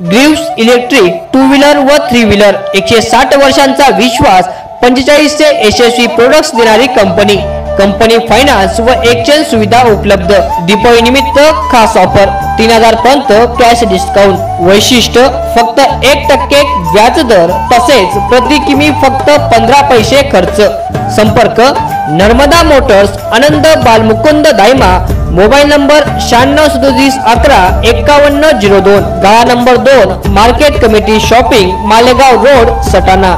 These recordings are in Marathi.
ग्रीव्स इलेक्ट्रिक 2 व्हीलर व 3 व्हीलर 160 वर्षांचा विश्वास 45 चे यशस्वी प्रोडक्ट्स देणारी कंपनी फायनान्स व एक्सचेंज सुविधा उपलब्ध। दीपावली निमित्त खास ऑफर 3000 पर्यंत कॅश डिस्काउंट। वैशिष्ट्य फक्त 1% व्याज दर तसेच प्रति किमी फक्त 15 पैसे खर्च। संपर्क Narmada motors Anand Balmukund Dayma. Mobile number 96 11 5102। गाळा number 2 market committee shopping Malegaon road Satana.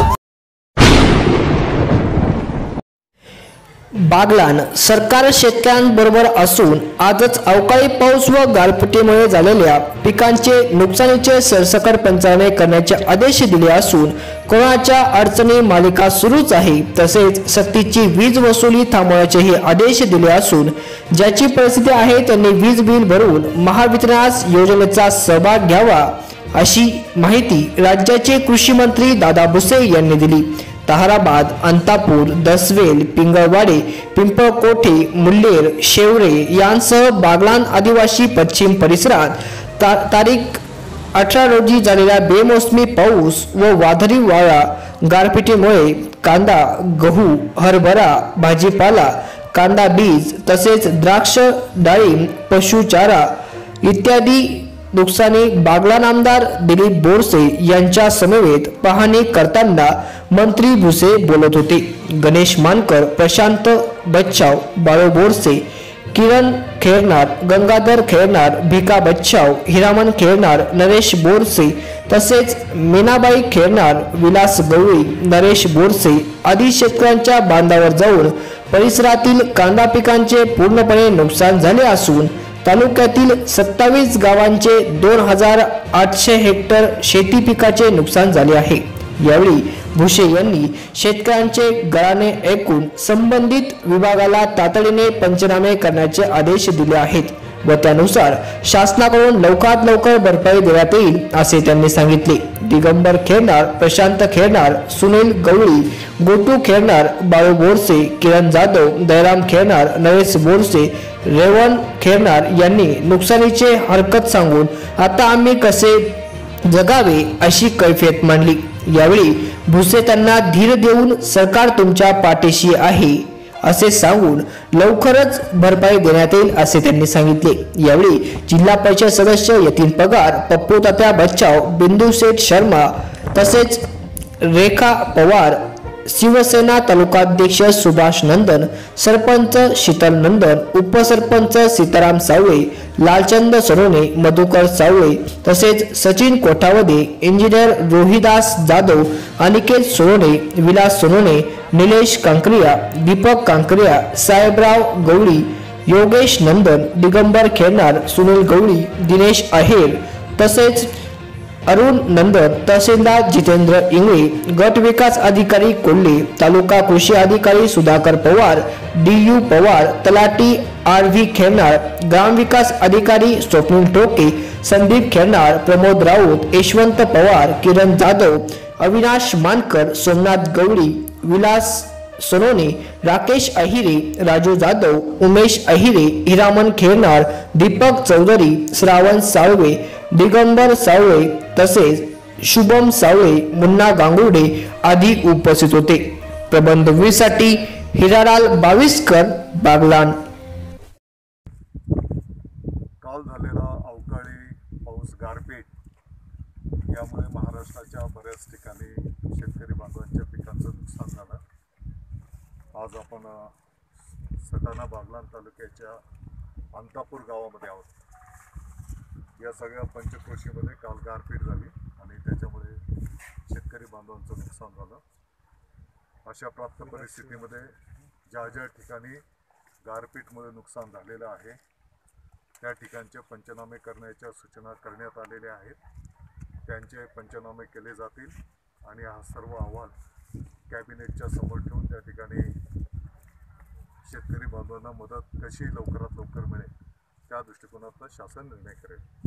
Baglan सरकार शेतकऱ्यांबरोबर असून आजच अवकाळी पाऊस व गारपिटीमुळे झालेल्या पिकांचे नुकसानीचे सरसकट पंचनामे करण्याचे आदेश दिले असून कोरोनाच्या अडचणी मालिका सुरूच आहे। तसेच सक्तीची वीज वसुली थांबवण्याचेही आदेश दिले असून ज्याची परिस्थिती आहे त्यांनी वीज बिल भरून महावितरणास योजनेचा सहभाग घ्यावा अशी माहिती राज्याचे कृषी मंत्री दादा भुसे यांनी दिली। ताहराबाद, अंतापूर, दसवेल, पिंगळवाडे, पिंपळकोठे, मुल्लेर, शेवरे यांसह बागलाण आदिवासी पश्चिम परिसरात तारीख 18 रोजी झालेल्या बेमोसमी पाऊस व वादळी वारा गारपिटीमुळे कांदा, गहू, हरभरा, भाजीपाला, कांदा बीज तसेच द्राक्ष, डाळिंब, पशुचारा इत्यादी नुकसानी बागलाण आमदार दिलीप बोरसे यांच्या समवेत पाहणी करताना मंत्री भुसे बोलत होते। गणेश मानकर, प्रशांत बच्चाव, बाळू बोरसे, किरण खेरनार, गंगाधर खेरनार, भिका बच्चाव, हिरामन खेरनार, नरेश बोरसे तसेच मीनाबाई खेरनार, विलास गवळी, नरेश बोरसे आदी शेतकऱ्यांच्या बांधावर जाऊन परिसरातील कांदा पिकांचे पूर्णपणे नुकसान झाले असून तालुक्यातील 27 गावांचे 2800 हेक्टर शेती पिकाचे नुकसान झाले आहे। यावेळी भुसे यांनी शेतकऱ्यांचे गळाने ऐकून संबंधित विभागाला तातडीने पंचनामे करण्याचे आदेश दिले आहेत व त्यानुसार शासनाकडून लवकरात लवकर भरपाई देण्यात येईल असे त्यांनी सांगितले। दिगंबर खेरनार, प्रशांत खेरनार, सुनील गवळी, गोटू खेरनार, बाळू बोरसे, किरण जाधव, दयराम खेरनार, नरेश बोरसे, रेवण खेरनार यांनी नुकसानीचे हरकत सांगून आता आम्ही कसे जगावे अशी कैफियत मांडली। यावेळी भुसे त्यांना धीर देऊन सरकार तुमच्या पाठीशी आहे असे सांगून लवकरच भरपाई देण्यात येईल असे त्यांनी सांगितले। यावेळी जिल्हा परिषद सदस्य यतीन पगार, पप्पू तात्या बच्चाव, बिंदू सेठ शर्मा तसेच रेखा पवार, शिवसेना तालुकाध्यक्ष सुभाष नंदन, सरपंच शीतल नंदन, उपसरपंच सीताराम सावळे, लालचंद सोनोने, मधुकर सावळे तसेच सचिन कोठावदे, इंजिनियर रोहिदास जाधव, अनिकेत सोनोने, विलास सोनोने, निलेश कांकरिया, दीपक कांकरिया, साहेबराव गवळी, योगेश नंदन, दिगंबर खेरनार, सुनील गवळी, दिनेश आहेर तसेच अरुण नंदन, तहसीलदार जितेंद्र इंगळे, गट विकास अधिकारी कोल्हे, तालुका कृषी अधिकारी सुधाकर पवार, DU पवार, तलाठी RV खेरनार, ग्राम विकास अधिकारी स्वप्नील टोके, संदीप खेरनार, प्रमोद राऊत, यशवंत पवार, किरण जाधव, अविनाश मानकर, सोमनाथ गवळी, विलास सोनोने, राकेश अहिरे, राजू जाधव, उमेश अहिरे, हिरामन खेरनार, दीपक चौधरी, श्रावण साळवे, दिगंबर सावळे तसेच शुभम सावळे, मुन्ना गांगुर्डे आदी उपस्थित होते। प्रबंधवीसाठी हिरालाल बाविस्कर, बागलाण। काल झालेला अवकाळी पाऊस गारपीट यामुळे महाराष्ट्राच्या बऱ्याच ठिकाणी शेतकरी बांधवांच्या पिकांचं नुकसान झालं। आज आपण सटाणा बागलाण तालुक्याच्या अंतापूर गावामध्ये आहोत। या सगळ्या पंचक्रोशीमध्ये काल गारपीट झाली आणि त्याच्यामुळे शेतकरी बांधवांचं नुकसान झालं। अशा प्राप्त परिस्थितीमध्ये ज्या ज्या ठिकाणी गारपीटमुळे नुकसान झालेलं आहे त्या ठिकाणचे पंचनामे करण्याच्या सूचना करण्यात आलेल्या आहेत। त्यांचे पंचनामे केले जातील आणि हा सर्व अहवाल कॅबिनेटच्या समोर ठेवून त्या ठिकाणी शेतकरी बांधवांना मदत कशी लवकरात लवकर मिळेल त्या दृष्टिकोनातून शासन निर्णय करेल।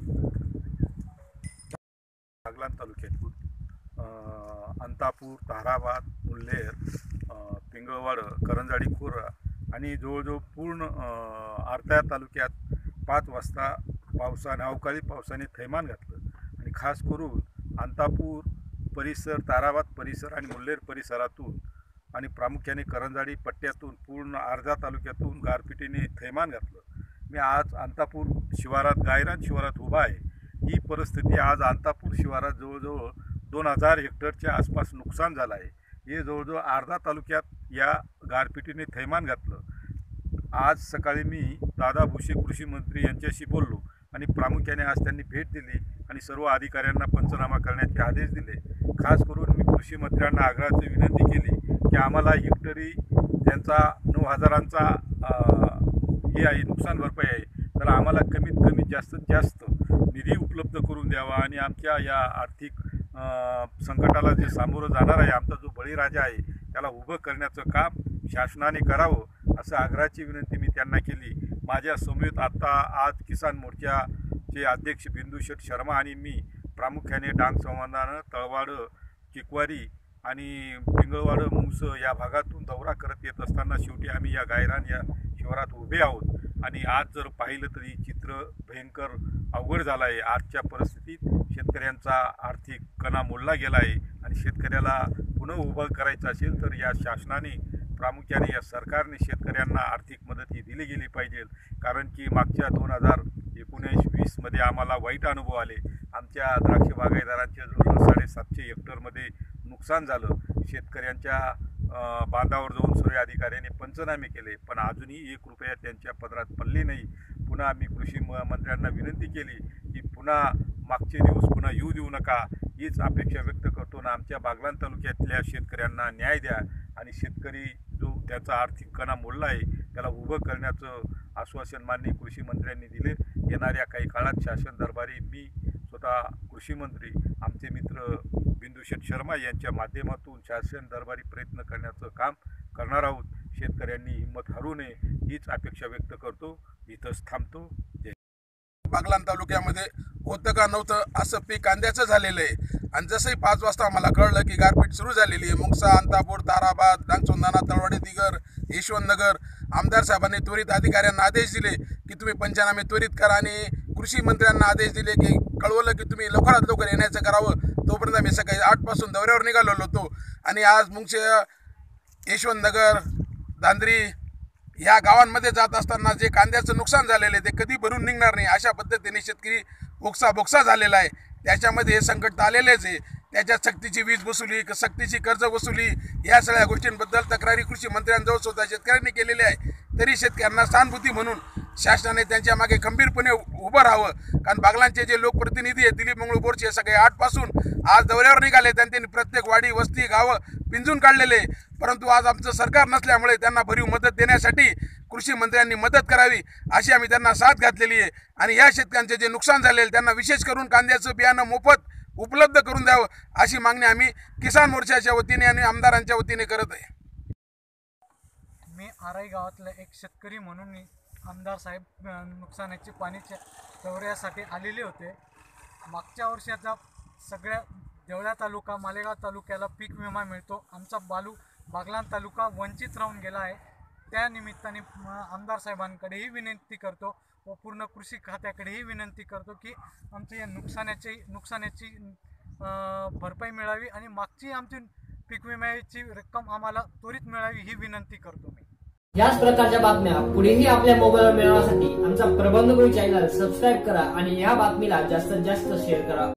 बागलाण तालुक्यात अंतापूर, ताहराबाद, मुल्लेर, पिंगळवाड, करंजाडी खुर्द आणि जवळजवळ पूर्ण आरताया तालुक्यात 5 वाजता पावसाने अवकाळी पावसाने थैमान घातलं आणि खास करून अंतापूर परिसर, ताराबाद परिसर आणि मुल्हेर परिसरातून आणि प्रामुख्याने करंजाडी पट्ट्यातून पूर्ण अर्धा तालुक्यातून गारपिटीने थैमान घातलं. मी आज अंतापूर शिवारात, गायरान शिवारात उभा आहे. ही परिस्थिती आज अंतापूर शिवारात जवळजवळ 2000 हेक्टरच्या आसपास नुकसान झालं आहे. हे जवळजवळ अर्धा तालुक्यात या गारपिटीने थैमान घातलं. आज सकाळी मी दादा भुसे कृषी मंत्री यांच्याशी बोललो आणि प्रामुख्याने आज त्यांनी भेट दिली आणि सर्व अधिकाऱ्यांना पंचनामा करण्याचे आदेश दिले. खास करून मी कृषी मंत्र्यांना आग्रहाची विनंती केली की आम्हाला हेक्टरी त्यांचा 9000चा हे आहे, नुकसान भरपाई आहे, तर आम्हाला कमीत कमी जास्तीत जास्त निधी उपलब्ध करून द्यावा आणि आमच्या या आर्थिक संकटाला जे सामोरं जाणार आहे, आमचा जो बळीराजा आहे त्याला उभं करण्याचं काम शासनाने करावं असं आग्रहाची विनंती मी त्यांना केली. माझ्या समवेत आता आज किसान मोर्चाचे अध्यक्ष बिंदुशेठ शर्मा आणि मी प्रामुख्याने डांग संवर्धन, तळवाड, किकवारी आणि पिंगळवाड, मुंगस या भागातून दौरा करत येत असताना शेवटी आम्ही या गायरान या शिवारात उभे आहोत. आणि आज जर पाहिलं तरी चित्र भयंकर अवघड झालं आहे. आजच्या परिस्थितीत शेतकऱ्यांचा आर्थिक कणा मोडला गेला आहे आणि शेतकऱ्याला पुन्हा उभं करायचं असेल तर या शासनाने, प्रामुख्याने या सरकारने शेतकऱ्यांना आर्थिक मदत ही दिली गेली पाहिजे. कारण की मागच्या 2019-20मध्ये आम्हाला वाईट अनुभव आले. आमच्या द्राक्ष बागायतदारांच्या जवळ 750 हेक्टरमध्ये नुकसान झालं. शेतकऱ्यांच्या बांधावर जाऊन सर्व अधिकाऱ्यांनी पंचनामे केले, पण अजूनही 1 रुपया त्यांच्या पदरात पडले नाही. पुन्हा आम्ही कृषी मंत्र्यांना विनंती केली की पुन्हा मागचे दिवस पुन्हा येऊ देऊ नका. हीच अपेक्षा व्यक्त करतो ना आमच्या बागलाण तालुक्यातल्या शेतकऱ्यांना न्याय द्या आणि शेतकरी जो त्याचा आर्थिक कणा मोडला आहे त्याला उभं करण्याचं आश्वासन माननीय कृषी मंत्र्यांनी दिले. येणाऱ्या काही काळात शासन दरबारी मी स्वतः कृषी मंत्री, आमचे मित्र बिंदुशेठ शर्मा यांच्या माध्यमातून शासन दरबारी प्रयत्न करण्याचं काम करणार आहोत. शेतकऱ्यांनी हिंमत हरू नये हीच अपेक्षा व्यक्त करतो. इथंच थांबतो. जय. बागलाण तालुक्यामध्ये होतं का नव्हतं असं पीक कांद्याचं झालेलं आहे. आणि जसंही 5 वाजता मला कळलं की गारपीट सुरू झालेली आहे, मुंगसा, अंतापूर, ताराबाद, डांगसोंदाना, तळवाडी, दिगर, यशवंतनगर, आमदार साहेबांनी त्वरित अधिकाऱ्यांना आदेश दिले की तुम्ही पंचनामे त्वरित करा आणि कृषी मंत्र्यांना आदेश दिले की कळवलं की तुम्ही लवकरात लवकर येण्याचं करावं. तोपर्यंत आम्ही सकाळी 8 पासून दौऱ्यावर निघालो होतो आणि आज मुंगसे, यशवंतनगर, दांद्री या गावांमध्ये जात असताना जे कांद्याचं नुकसान झालेलं आहे ते कधी भरून निघणार नाही अशा पद्धतीने शेतकरी बोक्सा झालेला आहे. त्याच्यामध्ये हे संकट आलेलेच आहे. त्याच्यात सक्तीची वीज वसुली, सक्तीची कर्ज वसुली या सगळ्या गोष्टींबद्दल तक्रारी कृषी मंत्र्यांजवळ सुद्धा शेतकऱ्यांनी केलेली आहे. तरी शेतकऱ्यांना सहानुभूती म्हणून शासनाने त्यांच्या मागे खंबीरपणे उभं राहावं. कारण बागलाणचे जे लोकप्रतिनिधी आहेत दिलीप मंगळू बोरचे हे सगळे 8 पासून आज दौऱ्यावर निघाले. त्यांनी प्रत्येक वाडी, वस्ती, गावं पिंजून काढलेले. परंतु आज आमचं सरकार नसल्यामुळे त्यांना भरीव मदत देण्यासाठी कृषी मंत्र्यांनी मदत करावी अशी आम्ही त्यांना साथ घातलेली आहे. आणि या शेतकऱ्यांचे जे नुकसान झालेले त्यांना विशेष करून कांद्याचं बियाणं मोफत उपलब्ध करून द्यावं अशी मागणी आम्ही किसान मोर्चाच्या वतीने आणि आमदारांच्या वतीने करत आहे. मी आराई गावातला एक शेतकरी म्हणून आमदार साहेब नुकसानाची पाण्याच्या दौऱ्यासाठी आलेले होते. मागच्या वर्षाचा सगळ्या देवळा तालुका, मालेगाव तालुक्याला पीक विमा मिळतो. आमचा बागलाण तालुका वंचित राहून गेला आहे. त्या निमित्ताने आमदार साहेबांकडेही विनंती करतो व पूर्ण कृषी खात्याकडेही विनंती करतो की आमच्या या नुकसानाची भरपाई मिळावी आणि मागची आमची पीक विम्याची रक्कम आम्हाला त्वरित मिळावी ही विनंती करतो मी. याच प्रकारच्या बातम्या पुढेही आपल्या मोबाईलवर मिळवण्यासाठी आमचा प्रबंधभूमी चॅनल सबस्क्राईब करा आणि या बातमीला जास्तीत जास्त शेअर करा.